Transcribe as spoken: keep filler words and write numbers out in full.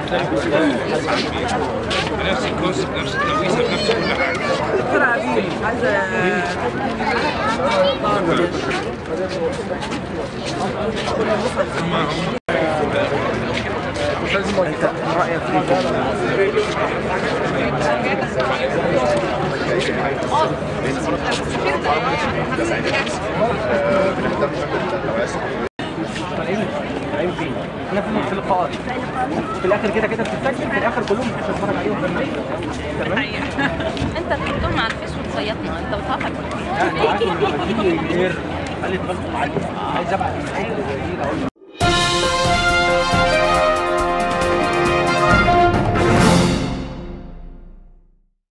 نفس الكونسيبت، نفس التويسه، بنفس كل حاجه. دكتور عبيد عايزه مش لازم انت رايك فيه طالعين فين؟ احنا في اللقاءات في الاخر كده كده بتتسجل في الاخر كلهم بتتفرج عليهم تمام. انت تحطهم على الفيس وتصيطنا، انت بتضحك يعني عايز غير خلي دماغكم عاليه، عايز ابعت